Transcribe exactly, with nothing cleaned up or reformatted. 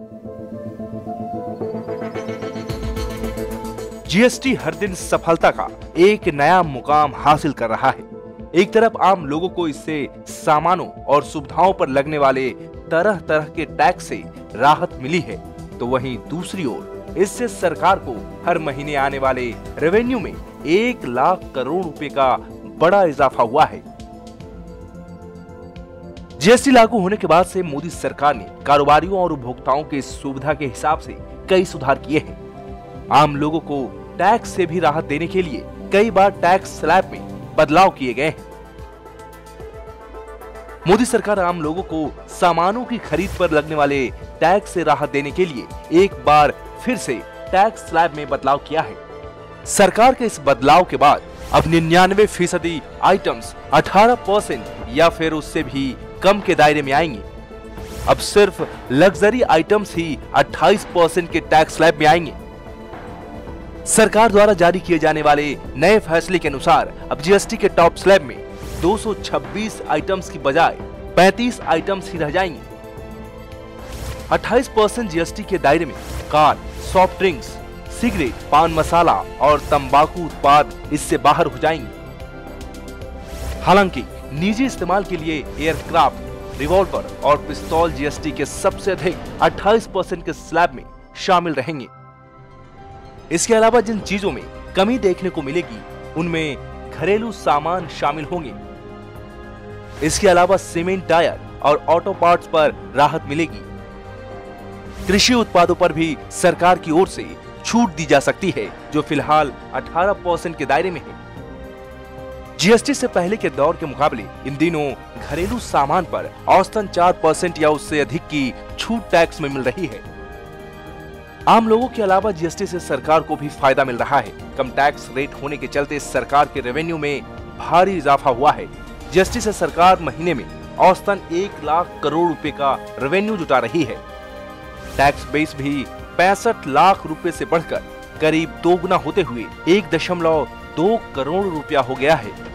GST हर दिन सफलता का एक नया मुकाम हासिल कर रहा है। एक तरफ आम लोगों को इससे सामानों और सुविधाओं पर लगने वाले तरह तरह के टैक्स से राहत मिली है, तो वहीं दूसरी ओर इससे सरकार को हर महीने आने वाले रेवेन्यू में एक लाख करोड़ रुपए का बड़ा इजाफा हुआ है। जीएसटी लागू होने के बाद से मोदी सरकार ने कारोबारियों और उपभोक्ताओं के सुविधा के हिसाब से कई सुधार किए हैं। आम लोगों को टैक्स से भी राहत देने के लिए कई बार टैक्स स्लैब में बदलाव किए गए हैं। मोदी सरकार आम लोगों को सामानों की खरीद पर लगने वाले टैक्स से राहत देने के लिए एक बार फिर से टैक्स स्लैब में बदलाव किया है। सरकार के इस बदलाव के बाद अब निन्यानवे फीसदी आइटम्स अठारह परसेंट या फिर उससे भी कम के दायरे में आएंगे। अब सिर्फ लग्जरी आइटम्स ही अट्ठाईस परसेंट के टैक्स स्लैब में आएंगे। सरकार द्वारा जारी किए जाने वाले नए फैसले के अनुसार अब जीएसटी के टॉप स्लैब में दो सौ छब्बीस आइटम्स की बजाय पैंतीस आइटम्स ही रह जाएंगे। अट्ठाईस परसेंट जीएसटी के दायरे में कार, सॉफ्ट ड्रिंक्स, सिगरेट, पान मसाला और तंबाकू उत्पाद इससे बाहर हो जाएंगे। हालांकि निजी इस्तेमाल के लिए एयरक्राफ्ट, रिवॉल्वर और पिस्तौल जीएसटी के सबसे अधिक अट्ठाईस परसेंट के स्लैब में शामिल रहेंगे। इसके अलावा जिन चीजों में कमी देखने को मिलेगी उनमें घरेलू सामान शामिल होंगे। इसके अलावा सीमेंट, टायर और ऑटो पार्ट्स पर राहत मिलेगी। कृषि उत्पादों पर भी सरकार की ओर से छूट दी जा सकती है, जो फिलहाल अठारह परसेंट के दायरे में है। जीएसटी से पहले के दौर के मुकाबले इन दिनों घरेलू सामान पर औसतन चार परसेंट या उससे अधिक की छूट टैक्स में मिल रही है। आम लोगों के अलावा जीएसटी से सरकार को भी फायदा मिल रहा है। कम टैक्स रेट होने के चलते सरकार के रेवेन्यू में भारी इजाफा हुआ है। जीएसटी से सरकार महीने में औसतन एक लाख करोड़ रुपए का रेवेन्यू जुटा रही है। टैक्स बेस भी पैंसठ लाख रुपए से बढ़कर करीब दोगुना होते हुए एक दशमलव दो करोड़ रुपया हो गया है।